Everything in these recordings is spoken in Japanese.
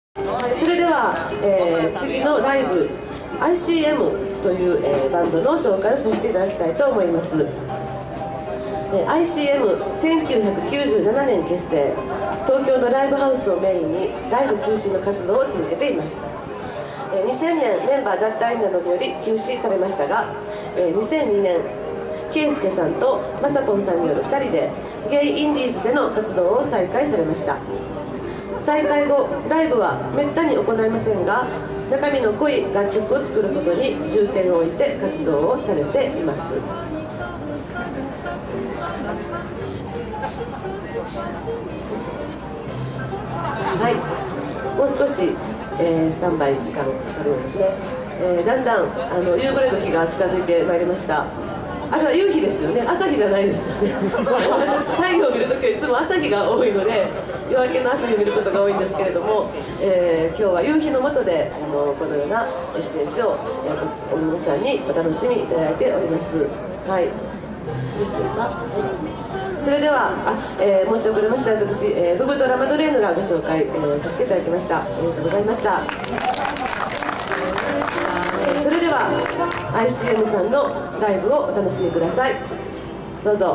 はい、それでは、次のライブ ICM という、バンドの紹介をさせていただきたいと思います。ICM1997 年結成、東京のライブハウスをメインにライブ中心の活動を続けています。2000年メンバー脱退などにより休止されましたが、2002年圭介さんとまさぽんさんによる2人でゲイインディーズでの活動を再開されました。再開後、ライブはめったに行いませんが、中身の濃い楽曲を作ることに重点を置いて活動をされています。はい、もう少し、スタンバイ時間かかるようですね。だんだん夕暮れ時が近づいてまいりました。あれは夕日ですよね、朝日じゃないですよね。私太陽を見るときはいつも朝日が多いので、夜明けの朝日を見ることが多いんですけれども、今日は夕日の下でこのようなステージを、皆さんにお楽しみいただいております。はい、よろしいですか。はい、それでは申し遅れました。私、ドグドラマドレーヌがご紹介、させていただきました。ありがとうございました。それでは ICM さんのライブをお楽しみください。どうぞ。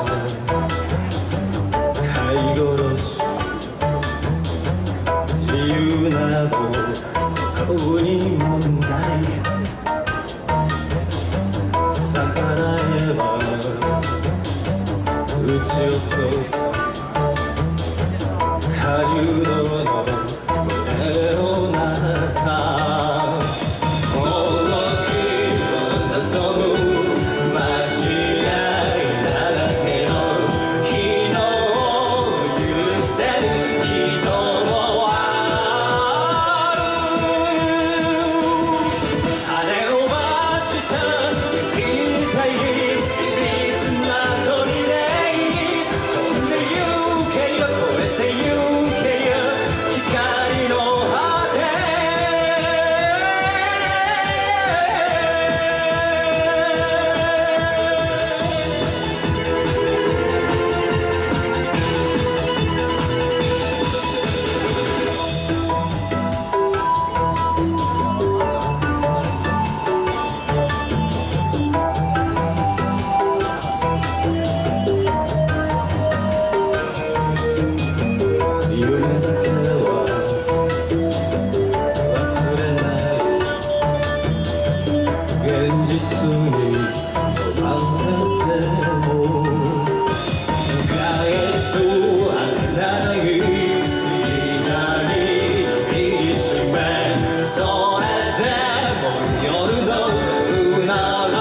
飼い殺し自由など顔にもない逆らえば撃ち落とす狩人の胸の中もう僕の望む間違いだらけの昨日を許せる人もある羽伸ばした生きたい水な鳥で飛んでゆけよ越えてゆけよ光の果て夢だけは忘れない現実に追われても返すはないいざに握りしめそれでも夜のうなら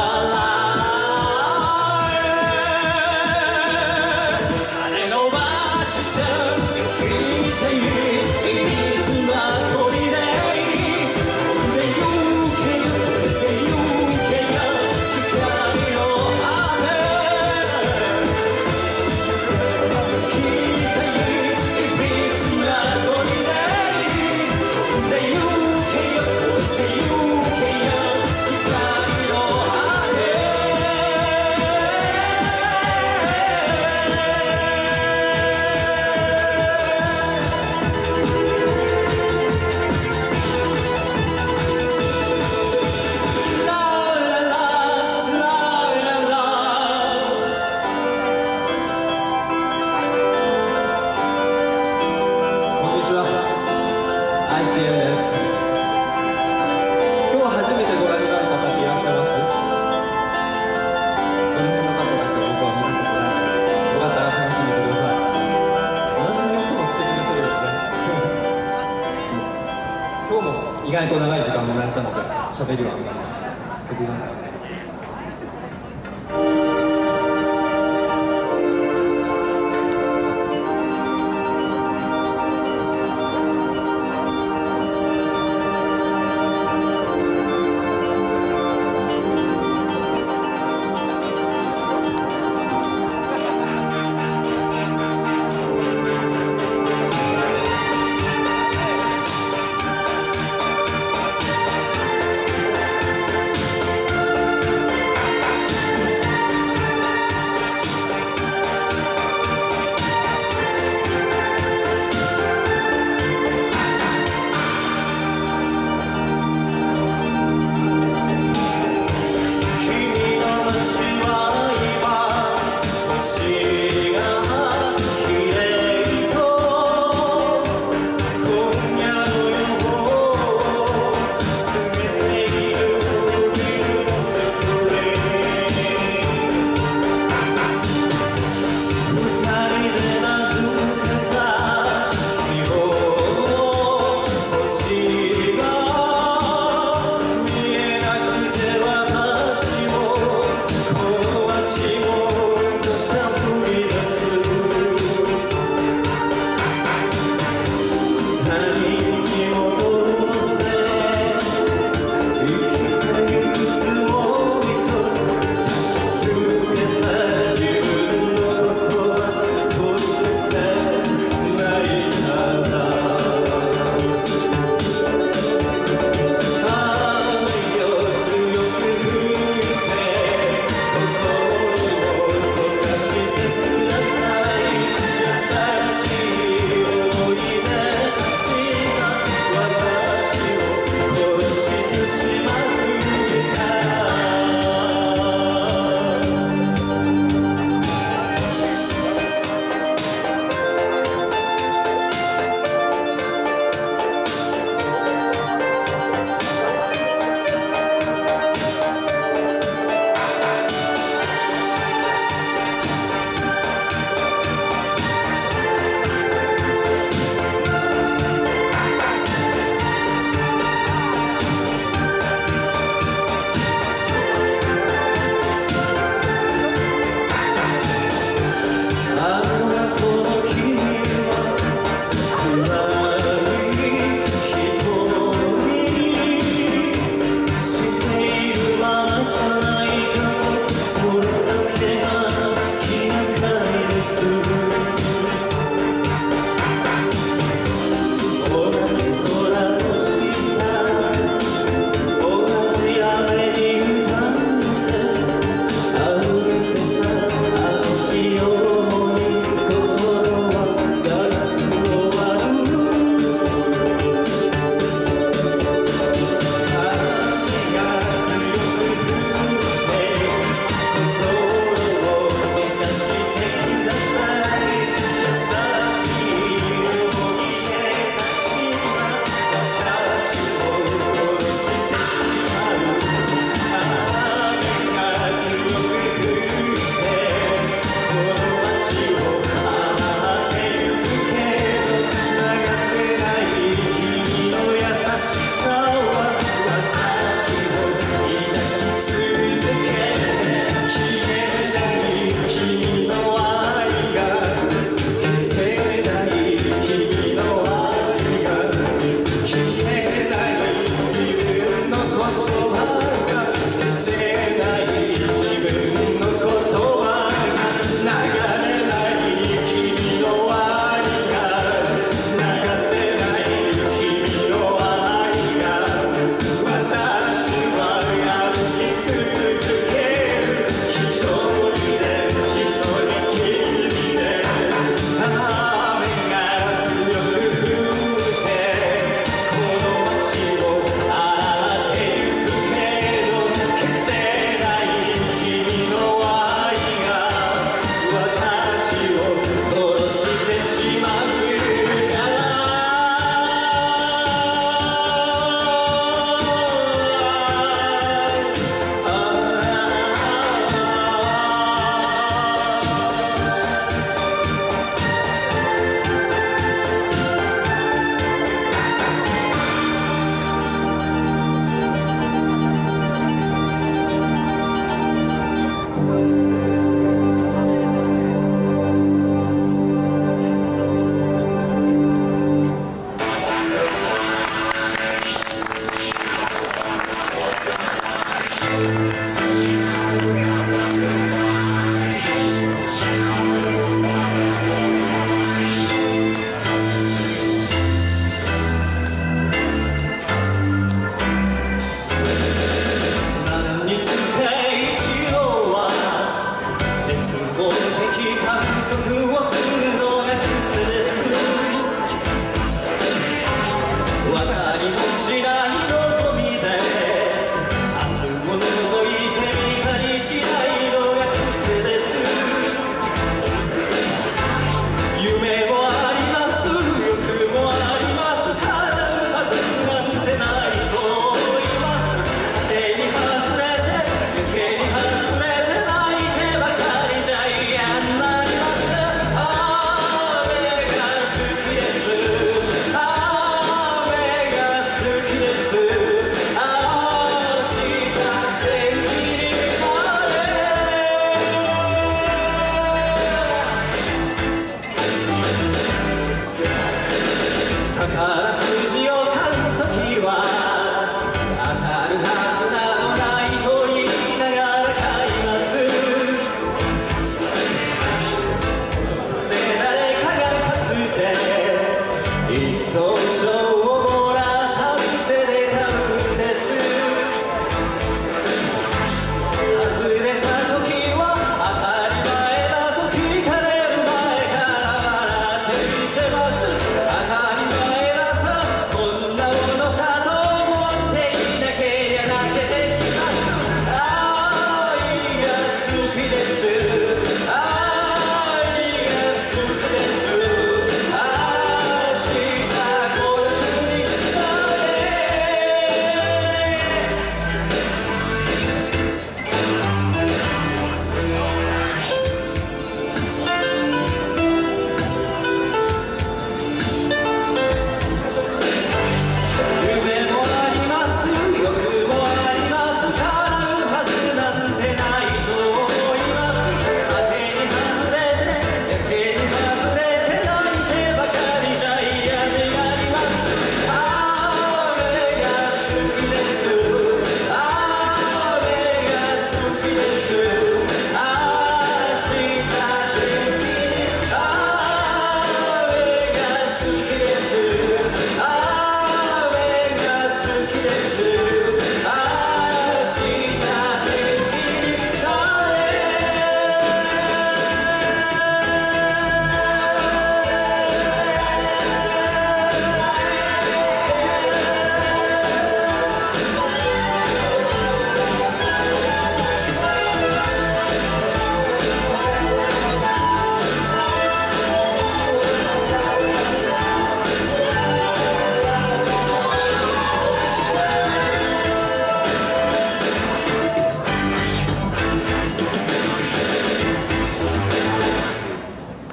羽伸ばして生きてい水な鳥で飛んでゆけよ飛んでゆけよ光の果て生きてい水な鳥で飛んでゆけよ飛んでゆけよ光の果てこんにちは、ICM です。今日初めてご覧になる方っていらっしゃいます？この辺の方たちは僕は見たことないので、よかったら楽しんでください。おなじみの人も来てくれてるよね。今日も意外と長い時間もらえたので、喋りは頑張りました。曲が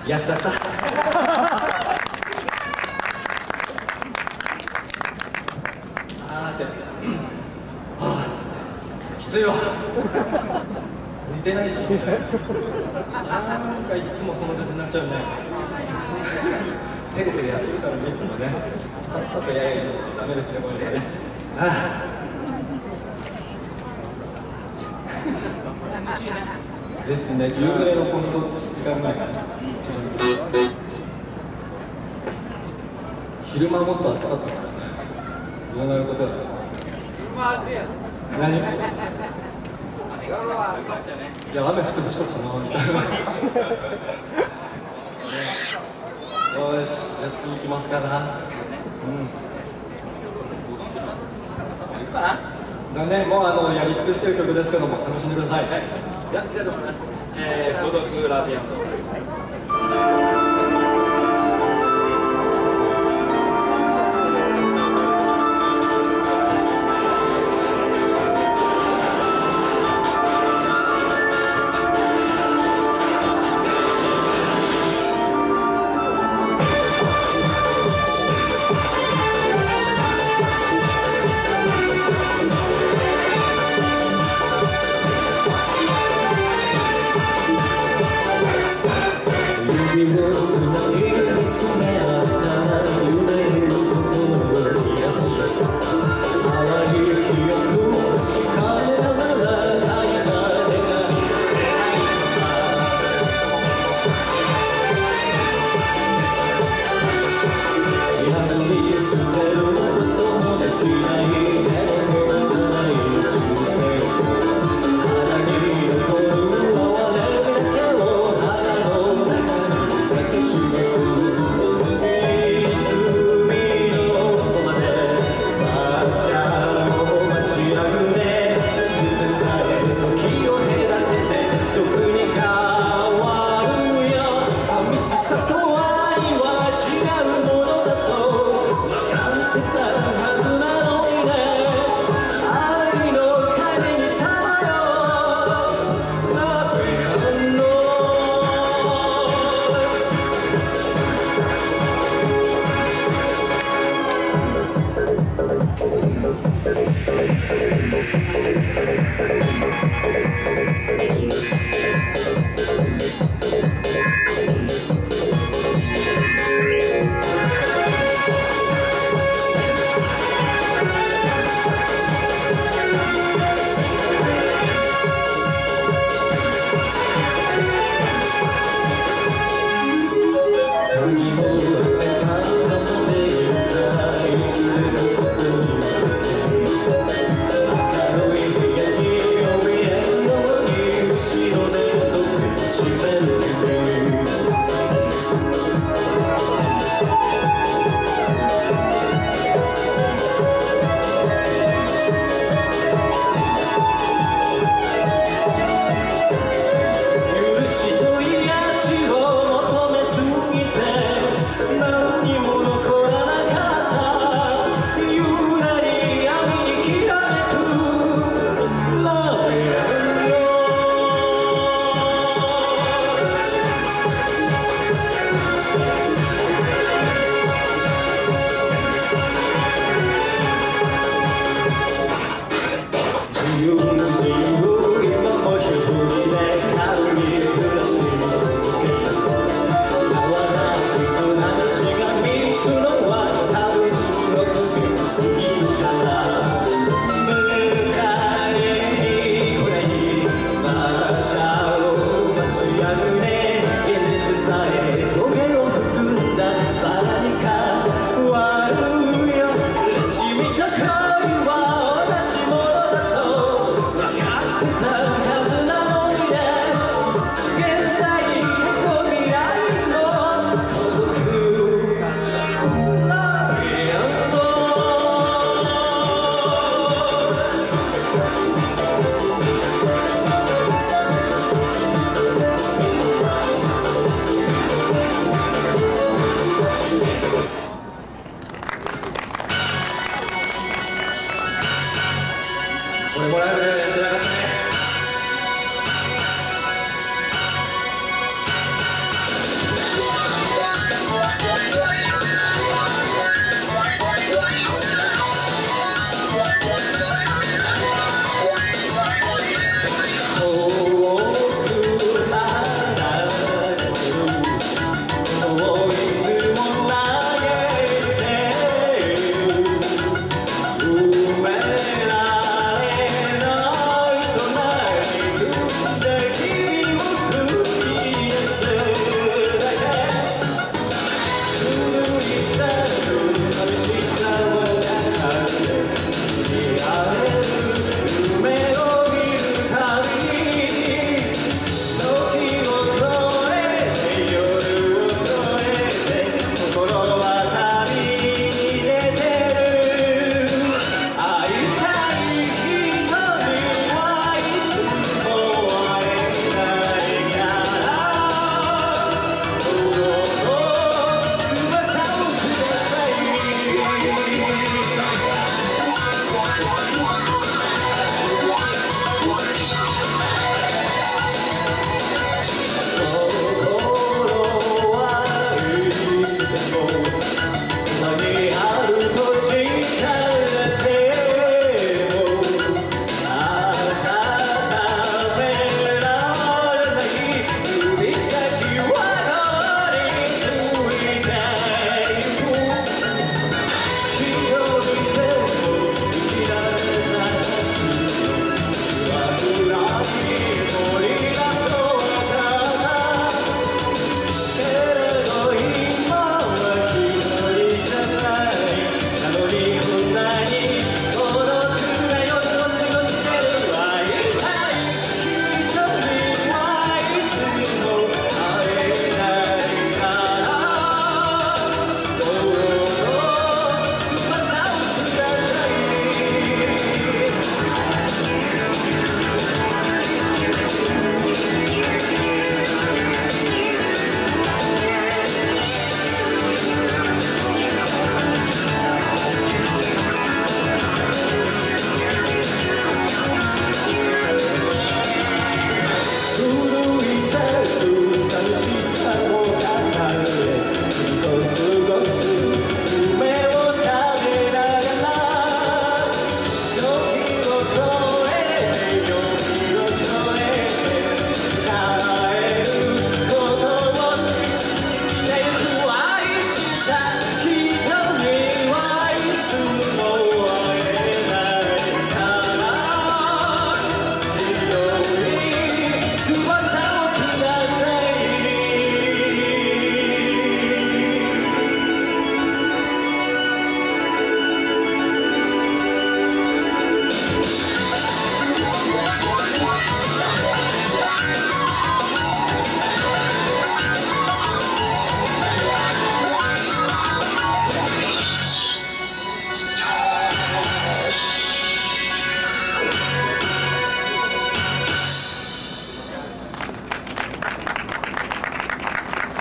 やっちゃったってきついわ似てないしなんかいつもその感じになっちゃうね照れてるやってるからねいつもねさっさとやれるとダメですねこれねですね夕暮れのこの時間前から昼間もっと暑かったからねどうなることだろう何いや雨降ってほしかったなみたいなよしじゃあ次行きますかなだねもうやり尽くしてる曲ですけども楽しんでくださいはいやりたいと思います孤独ラビアンド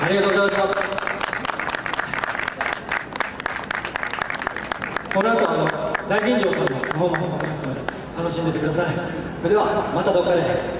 ありがとうございました。この後大吟醸さんのパフォーマンスもありますので楽しんでてください。それではまたどっかで。